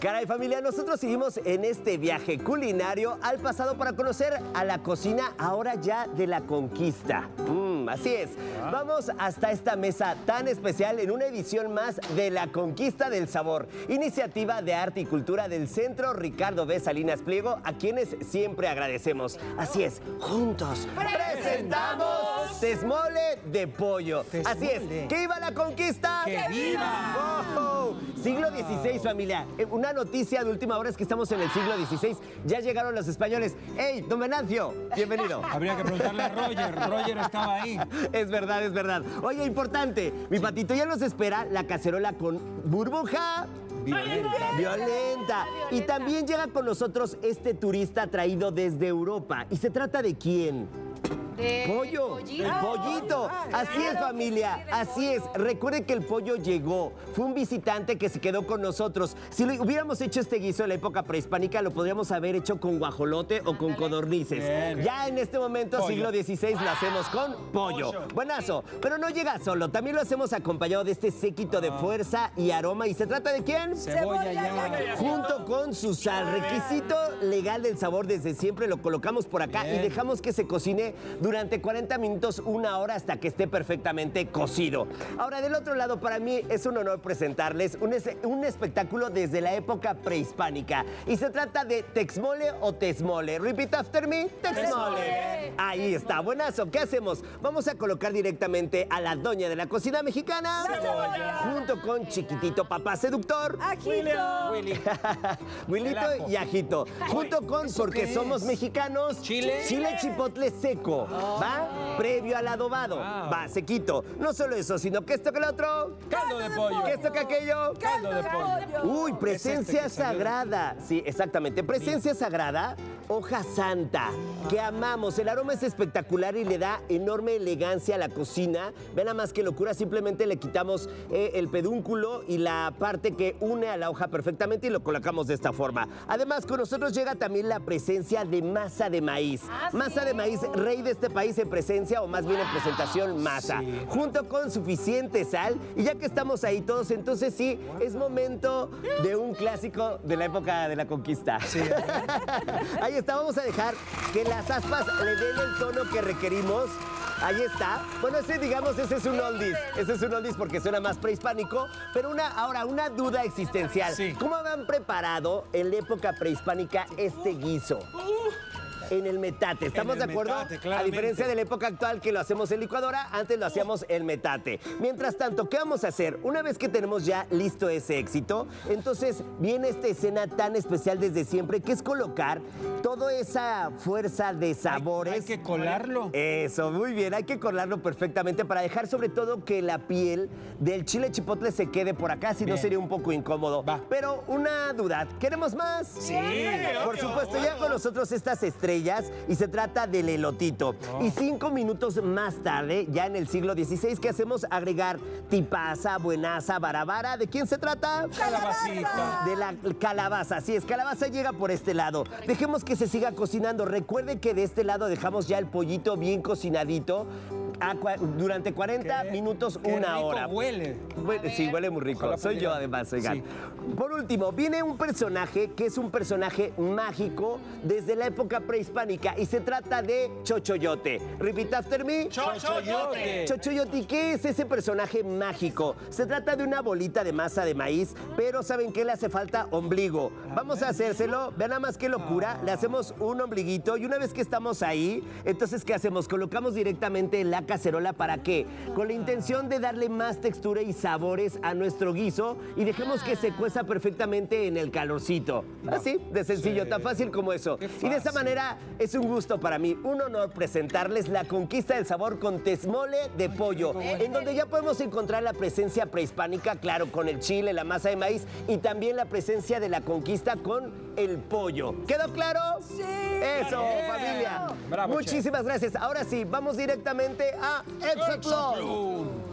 Caray, familia, nosotros seguimos en este viaje culinario al pasado para conocer a la cocina ahora ya de la conquista. Así es. Vamos hasta esta mesa tan especial en una edición más de La Conquista del Sabor, iniciativa de arte y cultura del Centro Ricardo B. Salinas Pliego, a quienes siempre agradecemos. Así es, juntos presentamos Tesmole de Pollo. Así es, ¡que viva la conquista! ¡Que viva! ¡Oh! Siglo XVI, familia. Una noticia de última hora es que estamos en el siglo XVI. Ya llegaron los españoles. ¡Ey, don Venancio! Bienvenido. Habría que preguntarle a Roger. Roger estaba ahí. Es verdad, es verdad. Oye, importante, mi patito ya nos espera la cacerola con burbuja violenta. Y también llega con nosotros este turista traído desde Europa. ¿Y se trata de quién? Pollo, el pollito. Así es, familia, así es. Recuerden que el pollo llegó, fue un visitante que se quedó con nosotros. Si lo hubiéramos hecho este guiso en la época prehispánica, lo podríamos haber hecho con guajolote o con codornices. Ya en este momento, pollo. Siglo XVI, lo hacemos con pollo. Buenazo, pero no llega solo, también lo hacemos acompañado de este séquito de fuerza y aroma. ¿Y se trata de quién? Cebolla ya. Junto con su sal. Requisito legal del sabor desde siempre, lo colocamos por acá y dejamos que se cocine durante 40 minutos, una hora, hasta que esté perfectamente cocido. Ahora, del otro lado, para mí es un honor presentarles un espectáculo desde la época prehispánica. Y se trata de Texmole o Tesmole. Repeat after me. Texmole. Ahí está, buenazo. ¿Qué hacemos? Vamos a colocar directamente a la doña de la cocina mexicana. Cebolla. Junto con chiquitito papá seductor. Ajito. Wilito y ajito. Junto con, porque somos mexicanos, chile chipotle seco. ¿Va? Previo al adobado. Va, sequito. No solo eso, sino que esto que el otro. Caldo de pollo. Que esto que aquello. Caldo de pollo. Uy, presencia sagrada. Sí, exactamente. Presencia sagrada, hoja santa, que amamos. El aroma es espectacular y le da enorme elegancia a la cocina. Vean nada más que locura. Simplemente le quitamos el pedúnculo y la parte que une a la hoja perfectamente y lo colocamos de esta forma. Además, con nosotros llega también la presencia de masa de maíz. Masa de maíz, rey de este país en presencia, o más bien en presentación, masa. Junto con suficiente sal. Y ya que estamos ahí todos, entonces sí, es momento de un clásico de la época de la conquista. Sí. Ahí está, vamos a dejar que las aspas le den el tono que requerimos. Ahí está. Bueno, ese es un oldies. Ese es un oldies porque suena más prehispánico. Pero ahora, una duda existencial. Sí. ¿Cómo habían preparado en la época prehispánica este guiso? En el metate, ¿estamos de acuerdo? A diferencia de la época actual que lo hacemos en licuadora, antes lo hacíamos en metate. Mientras tanto, ¿qué vamos a hacer? Una vez que tenemos ya listo ese éxito, entonces viene esta escena tan especial desde siempre, que es colocar toda esa fuerza de sabores. Hay que colarlo. Eso, muy bien, hay que colarlo perfectamente para dejar sobre todo que la piel del chile chipotle se quede por acá, si no sería un poco incómodo. Va. Pero una duda, ¿queremos más? Sí. Por supuesto, ya con nosotros estas estrellas y se trata del elotito. Y 5 minutos más tarde, ya en el siglo XVI, ¿qué hacemos? Agregar tipaza, buenaza, barabara. ¿De quién se trata? Calabacita. De la calabaza. Así es, calabaza llega por este lado. Dejemos que se siga cocinando. Recuerden que de este lado dejamos ya el pollito bien cocinadito. Durante 40 minutos, una hora. Huele. Sí, huele muy rico. Soy yo, además, oigan. Sí. Por último, viene un personaje que es un personaje mágico desde la época prehispánica y se trata de Chochoyote. Repeat after me. Chochoyote. Chochoyote, ¿qué es ese personaje mágico? Se trata de una bolita de masa de maíz, pero ¿saben qué? Le hace falta ombligo. Vamos a hacérselo. Vean nada más qué locura. Le hacemos un ombliguito y una vez que estamos ahí, entonces, ¿qué hacemos? Colocamos directamente en la cacerola. ¿Para qué? Con la intención de darle más textura y sabores a nuestro guiso y dejemos que se cueza perfectamente en el calorcito. Así, de sencillo, tan fácil como eso. Y de esa manera es un gusto para mí, un honor presentarles La Conquista del Sabor con Tesmole de Pollo, en donde ya podemos encontrar la presencia prehispánica, claro, con el chile, la masa de maíz y también la presencia de la conquista con el pollo. ¿Quedó claro? Sí. Eso, familia. Bravo, Muchísimas gracias. Ahora sí, vamos directamente a Exatlón.